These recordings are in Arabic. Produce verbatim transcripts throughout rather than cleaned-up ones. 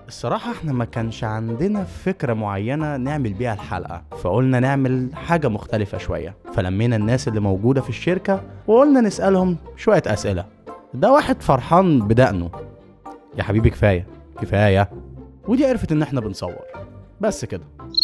الصراحة احنا ما كانش عندنا فكرة معينة نعمل بيها الحلقة، فقلنا نعمل حاجة مختلفة شوية. فلمينا الناس اللي موجودة في الشركة وقلنا نسألهم شوية أسئلة. ده واحد فرحان بدقنه، يا حبيبي كفاية كفاية، ودي عرفت ان احنا بنصور بس كده.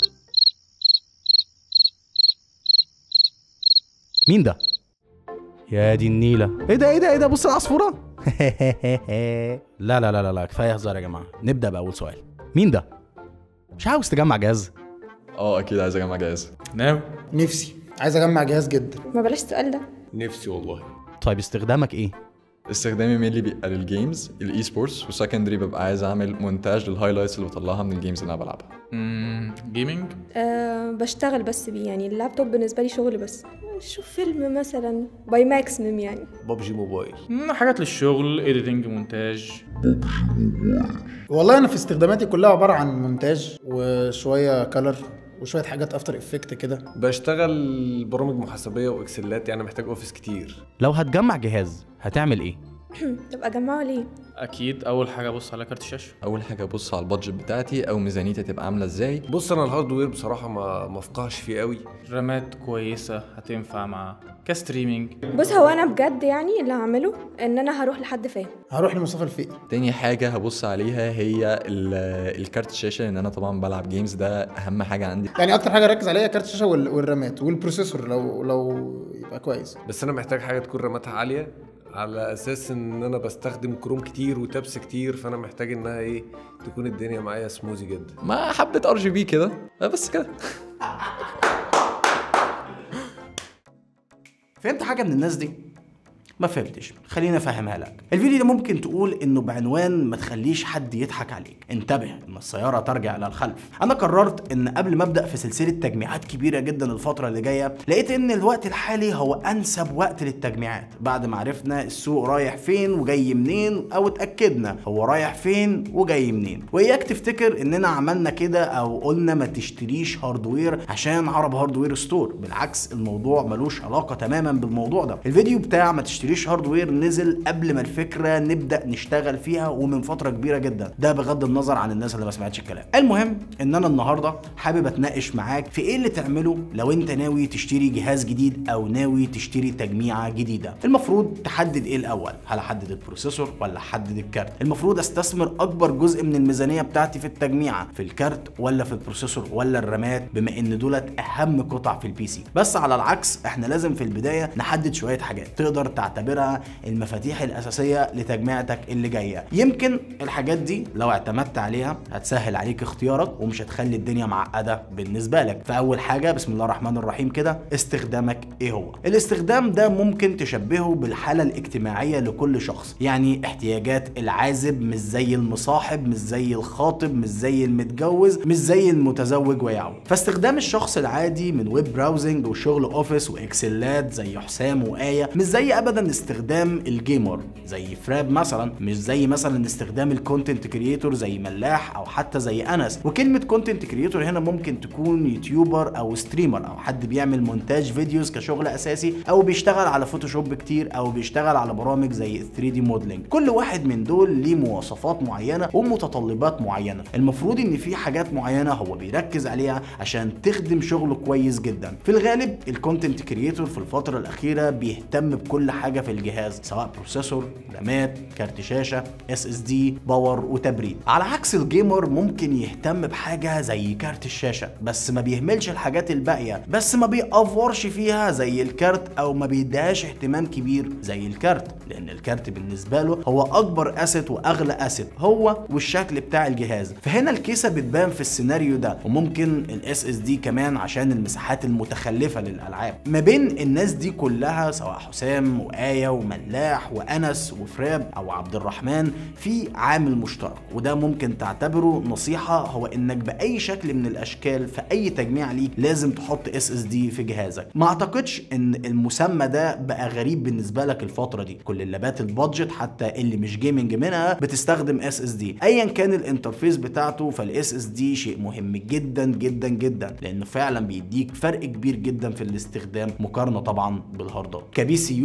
مين ده؟ يا دي النيلة، ايه ده ايه ده ايه ده بص العصفورة. لا لا لا لا كفاية هزار يا جماعة، نبدأ بأول سؤال. مين ده؟ مش عاوز تجمع جهاز؟ اه اكيد عايز اجمع جهاز. نعم نفسي عايز اجمع جهاز جدا. ما بلاش السؤال ده. نفسي والله. طيب استخدامك ايه؟ استخدامي مينلي بيبقى للجيمز الاي سبورتس، وسكندري ببقى عايز اعمل مونتاج للهايلايتس اللي بطلعها من الجيمز اللي انا بلعبها. امم جيمنج. أه بشتغل بس بيه، يعني اللابتوب بالنسبه لي شغل بس. شوف فيلم مثلا باي ماكسيمم يعني. ببجي موبايل. مم، حاجات للشغل، اديتنج، مونتاج. والله انا في استخداماتي كلها عباره عن مونتاج وشويه كلر وشويه حاجات افتر افكت كده. بشتغل برامج محاسبيه واكسلات، يعني محتاج اوفيس كتير. لو هتجمع جهاز هتعمل ايه؟ تبقى جمعه ليه؟ اكيد اول حاجه ابص على كارت الشاشه. اول حاجه ابص على البادجت بتاعتي او ميزانيتي تبقى عامله ازاي. بص انا الهاردوير بصراحه ما مفقهش فيه قوي. رامات كويسه هتنفع مع كستريمينج. بص هو انا بجد يعني اللي هعمله ان انا هروح لحد فاهم. هروح لمصطفى الفقي. تاني حاجه هبص عليها هي ال- الكارت الشاشه، لان انا طبعا بلعب جيمز، ده اهم حاجه عندي. يعني اكتر حاجه اركز عليها كارت الشاشه وال- والرامات والبروسيسور، لو لو يبقى كويس. بس انا محتاج حاجه تكون راماتها عاليه، على اساس ان انا بستخدم كروم كتير وتابس كتير، فانا محتاج انها ايه تكون الدنيا معايا سموزي جدا. ما حبه ار جي بي كده بس كده. فهمت حاجة من الناس دي؟ ما فهمتش، خليني افهمها لك. الفيديو ده ممكن تقول انه بعنوان ما تخليش حد يضحك عليك، انتبه ان السياره ترجع الى الخلف. انا قررت ان قبل ما ابدا في سلسله تجميعات كبيره جدا الفتره اللي جايه، لقيت ان الوقت الحالي هو انسب وقت للتجميعات، بعد ما عرفنا السوق رايح فين وجاي منين، او اتاكدنا هو رايح فين وجاي منين. واياك تفتكر اننا عملنا كده او قلنا ما تشتريش هاردوير عشان عرب هاردوير ستور، بالعكس الموضوع ملوش علاقه تماما بالموضوع ده. الفيديو بتاع ما تشتريش هاردوير نزل قبل ما الفكره نبدا نشتغل فيها ومن فتره كبيره جدا، ده بغض النظر عن الناس اللي ما سمعتش الكلام. المهم ان انا النهارده حابب اتناقش معاك في ايه اللي تعمله لو انت ناوي تشتري جهاز جديد او ناوي تشتري تجميعه جديده. المفروض تحدد ايه الاول، هل احدد البروسيسور ولا احدد الكارت؟ المفروض استثمر اكبر جزء من الميزانيه بتاعتي في التجميعه في الكارت ولا في البروسيسور ولا الرامات، بما ان دولت اهم قطع في البي سي. بس على العكس احنا لازم في البدايه نحدد شويه حاجات تقدر تعتبرها المفاتيح الاساسيه لتجميعتك اللي جايه. يمكن الحاجات دي لو اعتمدت عليها هتسهل عليك اختيارك ومش هتخلي الدنيا معقده بالنسبه لك. فاول حاجه بسم الله الرحمن الرحيم كده، استخدامك ايه هو؟ الاستخدام ده ممكن تشبهه بالحاله الاجتماعيه لكل شخص، يعني احتياجات العازب مش زي المصاحب، مش زي الخاطب، مش زي المتجوز، مش زي المتزوج ويعو. فاستخدام الشخص العادي من ويب براوزنج وشغل اوفيس واكسلات زي حسام وآية مش زي ابدا استخدام الجيمر زي فراب مثلا، مش زي مثلا استخدام الكونتنت كرييتور زي ملاح او حتى زي انس. وكلمه كونتنت كرييتور هنا ممكن تكون يوتيوبر او ستريمر او حد بيعمل مونتاج فيديوز كشغل اساسي، او بيشتغل على فوتوشوب كتير، او بيشتغل على برامج زي ثري دي موديلنج. كل واحد من دول ليه مواصفات معينه ومتطلبات معينه، المفروض ان في حاجات معينه هو بيركز عليها عشان تخدم شغله كويس جدا. في الغالب الكونتنت كرييتور في الفتره الاخيره بيهتم بكل حاجه في الجهاز، سواء بروسيسور، رامات، كارت شاشه، اس اس دي، باور وتبريد. على عكس الجيمر ممكن يهتم بحاجه زي كارت الشاشه بس ما بيهملش الحاجات الباقيه، بس ما بيأفورش فيها زي الكارت، او ما بيديهاش اهتمام كبير زي الكارت، لان الكارت بالنسبه له هو اكبر اسيت واغلى اسيت، هو والشكل بتاع الجهاز. فهنا الكيسه بتبان في السيناريو ده. وممكن الاس اس دي كمان عشان المساحات المتخلفه للالعاب. ما بين الناس دي كلها سواء حسام وآية وملاح وانس وفراب او عبد الرحمن في عامل مشترك، وده ممكن تعتبره نصيحه، هو انك باي شكل من الاشكال في اي تجميع ليك لازم تحط اس اس دي في جهازك. ما اعتقدش ان المسمى ده بقى غريب بالنسبه لك الفتره دي، كل اللابات البادجت حتى اللي مش جيمنج منها بتستخدم اس اس دي ايا كان الانترفيس بتاعته. فالاس اس دي شيء مهم جدا جدا جدا، لانه فعلا بيديك فرق كبير جدا في الاستخدام مقارنه طبعا بالهاردات. كبي سي يوزر انت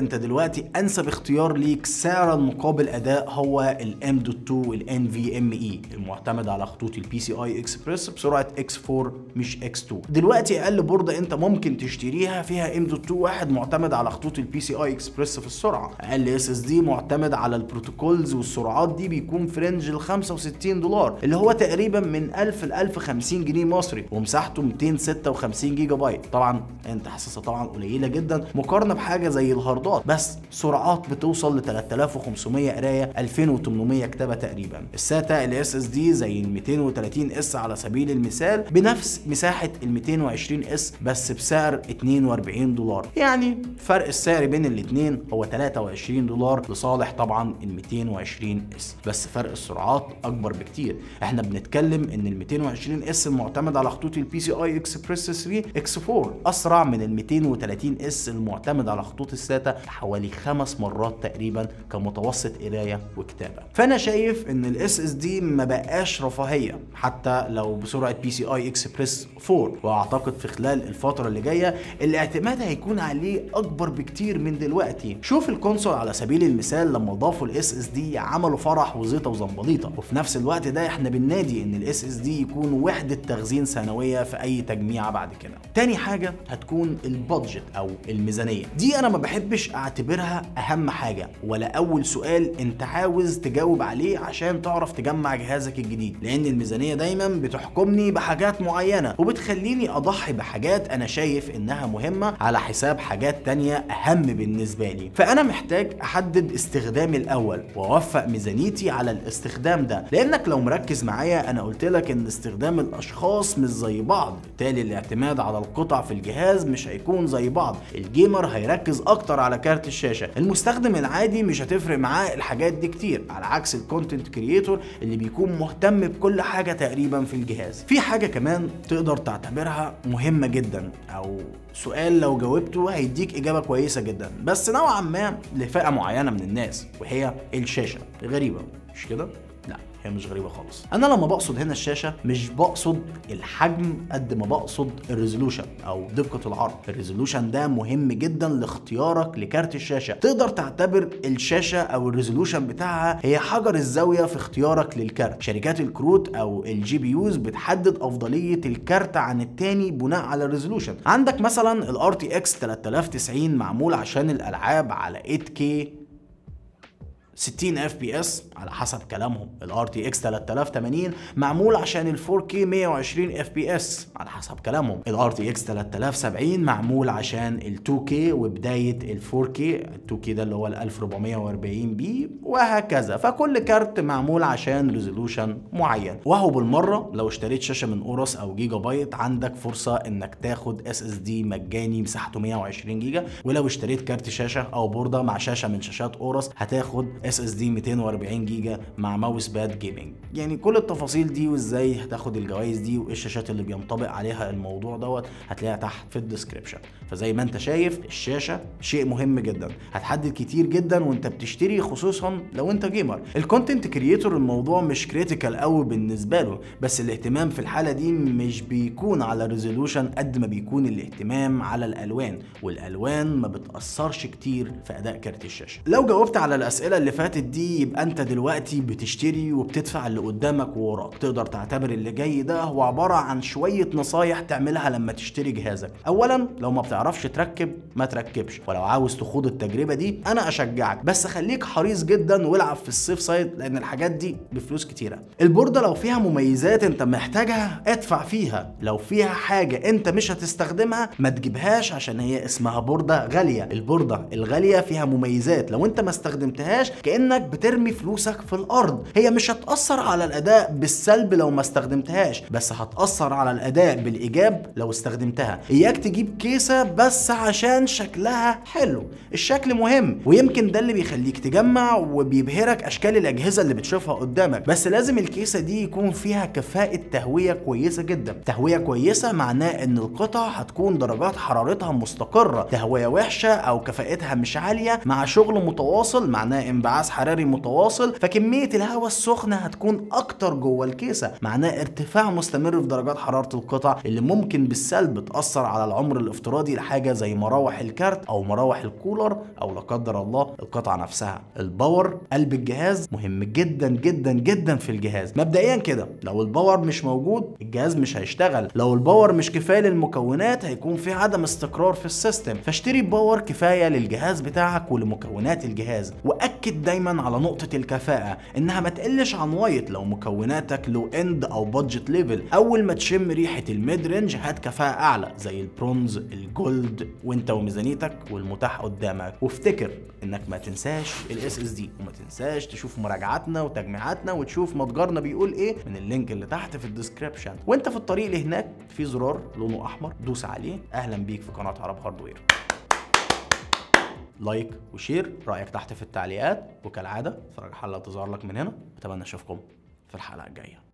انت دلوقتي انسب اختيار ليك سعرا مقابل اداء هو الام دوت اتنين والان في ام اي المعتمد على خطوط البي سي اي اكسبريس بسرعه اكس أربعة مش اكس اتنين. دلوقتي اقل بورده انت ممكن تشتريها فيها ام دوت اتنين واحد معتمد على خطوط البي سي اي اكسبريس في السرعه، اقل اس اس دي معتمد على البروتوكولز والسرعات دي بيكون في رينج ال خمسة وستين دولار اللي هو تقريبا من ألف ل ألف وخمسين جنيه مصري، ومساحته مئتين وستة وخمسين جيجا بايت. طبعا انت حاسسها طبعا قليله جدا مقارنه بحاجه زي الهاردات، بس سرعات بتوصل ل تلاتة آلاف وخمسمية قرايه ألفين وتمنمية كتابه تقريبا. الساتا الاس اس دي زي ال مئتين وتلاتين اس على سبيل المثال بنفس مساحه ال مئتين وعشرين اس بس بسعر اتنين وأربعين دولار، يعني فرق السعر بين الاثنين هو تلاتة وعشرين دولار لصالح طبعا ال مئتين وعشرين اس، بس فرق السرعات اكبر بكتير. احنا بنتكلم ان ال مئتين وعشرين اس المعتمد على خطوط البي سي اي اكسبريس ثلاثة اكس أربعة اسرع من ال مئتين وتلاتين اس المعتمد على خطوط الساتا حوالي خمس مرات تقريبا كمتوسط قرايه وكتابه. فانا شايف ان الاس اس دي ما بقاش رفاهيه حتى لو بسرعه بي سي اي اكسبريس أربعة، واعتقد في خلال الفتره اللي جايه الاعتماد هيكون عليه اكبر بكتير من دلوقتي. شوف الكونسول على سبيل المثال لما ضافوا الاس اس دي عملوا فرح وزيطه وزنبليطه، وفي نفس الوقت ده احنا بننادي ان الاس اس دي يكون وحده تخزين ثانويه في اي تجميعه بعد كده. تاني حاجه هتكون البادجت او الميزانيه، دي انا ما بحبش اعتبرها اهم حاجه ولا اول سؤال انت عاوز تجاوب عليه عشان تعرف تجمع جهازك الجديد، لان الميزانيه دايما بتحكمني بحاجات معينه وبتخليني اضحي بحاجات انا شايف انها مهمه على حساب حاجات تانية اهم بالنسبه لي. فانا محتاج احدد استخدامي الاول واوفق ميزانيتي على الاستخدام ده، لانك لو مركز معايا انا قلت لك ان استخدام الاشخاص مش زي بعض، بالتالي الاعتماد على القطع في الجهاز مش هيكون زي بعض. الجيمر هيركز اكتر على كارت الشاشه، المستخدم العادي مش هتفرق معاه الحاجات دي كتير، على عكس الكونتنت كرييتور اللي بيكون مهتم بكل حاجه تقريبا في الجهاز. في حاجه كمان تقدر تعتبرها مهمه جدا او سؤال لو جاوبته هيديك اجابه كويسه جدا بس نوعا ما لفئه معينه من الناس، وهي الشاشه. غريبه مش كده؟ لا هي مش غريبه خالص. انا لما بقصد هنا الشاشه مش بقصد الحجم قد ما بقصد الريزولوشن او دقه العرض. الريزولوشن ده مهم جدا لاختيارك لكارت الشاشه. تقدر تعتبر الشاشه او الريزولوشن بتاعها هي حجر الزاويه في اختيارك للكارت. شركات الكروت او الجي بي يوز بتحدد افضليه الكارت عن التاني بناء على الريزولوشن. عندك مثلا الار تي اكس تلاتة آلاف وتسعين معمول عشان الالعاب على تمنية كيه ستين اف بي اس على حسب كلامهم. الار تي اكس تلاتة آلاف وتمانين معمول عشان ال فور كيه مية وعشرين اف بي اس على حسب كلامهم. الار تي اكس تلاتة آلاف وسبعين معمول عشان ال تو كيه وبدايه ال فور كيه، ال تو كيه ده اللي هو ال ألف وأربعمية وأربعين بي وهكذا. فكل كارت معمول عشان ريزولوشن معين. وهو بالمره لو اشتريت شاشه من اورس او جيجا بايت عندك فرصه انك تاخد اس اس دي مجاني مساحته مية وعشرين جيجا، ولو اشتريت كارت شاشه او بورده مع شاشه من شاشات اورس هتاخد اس اس دي مئتين وأربعين جيجا مع ماوس باد جيمنج. يعني كل التفاصيل دي وازاي هتاخد الجوائز دي وايه الشاشات اللي بينطبق عليها الموضوع دوت هتلاقيها تحت في الديسكريبشن. فزي ما انت شايف الشاشه شيء مهم جدا، هتحدد كتير جدا وانت بتشتري، خصوصا لو انت جيمر. الكونتنت كرييتور الموضوع مش كريتيكال قوي بالنسبه له، بس الاهتمام في الحاله دي مش بيكون على ريزولوشن قد ما بيكون الاهتمام على الالوان، والالوان ما بتاثرش كتير في اداء كارت الشاشه. لو جاوبت على الاسئله اللي فاتت دي يبقى انت دلوقتي بتشتري وبتدفع اللي قدامك ووراك. تقدر تعتبر اللي جاي ده هو عباره عن شويه نصايح تعملها لما تشتري جهازك. اولا لو ما بتعرفش تركب ما تركبش، ولو عاوز تخوض التجربه دي انا اشجعك، بس خليك حريص جدا والعب في السيف سايد لان الحاجات دي بفلوس كتيره. البورده لو فيها مميزات انت محتاجها ادفع فيها، لو فيها حاجه انت مش هتستخدمها ما تجيبهاش عشان هي اسمها بورده غاليه. البورده الغاليه فيها مميزات لو انت ما استخدمتهاش كانك بترمي فلوسك في الارض. هي مش هتاثر على الاداء بالسلب لو ما استخدمتهاش، بس هتاثر على الاداء بالايجاب لو استخدمتها. اياك تجيب كيسه بس عشان شكلها حلو، الشكل مهم ويمكن ده اللي بيخليك تجمع وبيبهرك اشكال الاجهزه اللي بتشوفها قدامك، بس لازم الكيسه دي يكون فيها كفاءه تهويه كويسه جدا. تهويه كويسه معناه ان القطع هتكون درجات حرارتها مستقره. تهويه وحشه او كفاءتها مش عاليه مع شغل متواصل معناه انبعاث انبعاث حراري متواصل، فكميه الهواء السخن هتكون اكتر جوه الكيسه، معناه ارتفاع مستمر في درجات حراره القطع اللي ممكن بالسلب تاثر على العمر الافتراضي لحاجه زي مراوح الكارت او مراوح الكولر او لا قدر الله القطعه نفسها. الباور قلب الجهاز مهم جدا جدا جدا في الجهاز. مبدئيا كده لو الباور مش موجود الجهاز مش هيشتغل، لو الباور مش كفايه للمكونات هيكون في عدم استقرار في السيستم، فاشتري باور كفايه للجهاز بتاعك ولمكونات الجهاز. واكد دايما على نقطه الكفاءه انها ما تقلش عن وايت لو مكوناتك لو اند او بادجت ليفل. اول ما تشم ريحه الميد رينج هات كفاءه اعلى زي البرونز الجولد وانت وميزانيتك والمتاح قدامك. وافتكر انك ما تنساش الاس اس دي، وما تنساش تشوف مراجعاتنا وتجميعاتنا وتشوف متجرنا بيقول ايه من اللينك اللي تحت في الديسكريبشن. وانت في الطريق لهناك في زرار لونه احمر دوس عليه. اهلا بيك في قناه عرب هاردوير. لايك وشير، رايك تحت في التعليقات، وكالعاده فرج حلقه تظهر لك من هنا. اتمنى اشوفكم في الحلقه الجايه.